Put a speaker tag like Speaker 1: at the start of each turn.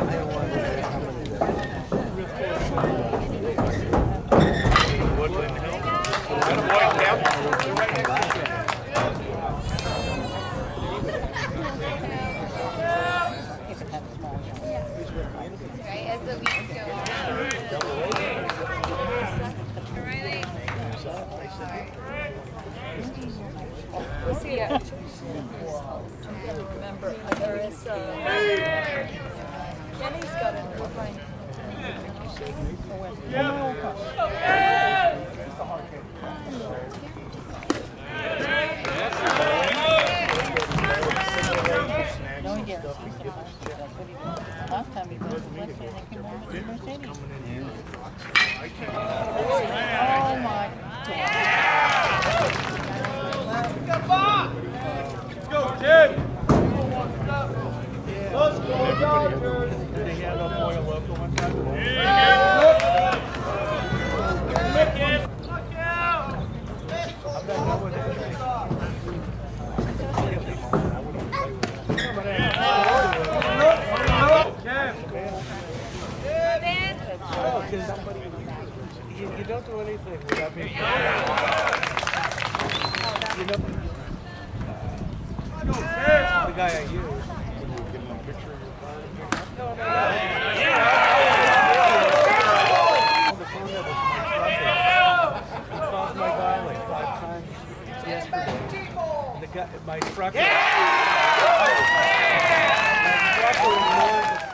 Speaker 1: Right, as the weeks go on. We'll see ya. Remember, there is Kenny's got it. We'll find
Speaker 2: Last time he was West End, they came over to Mercedes. Oh my God.
Speaker 3: Let's go, Tim! Let's go, Dodgers! Did he have a boy local one time? Look out! I'm not done with it. You don't do anything without being. You know, the guy I use. Give him a picture of your car. No. The phone that was I called my guy like 5 times yesterday. The guy, my truck. My truck was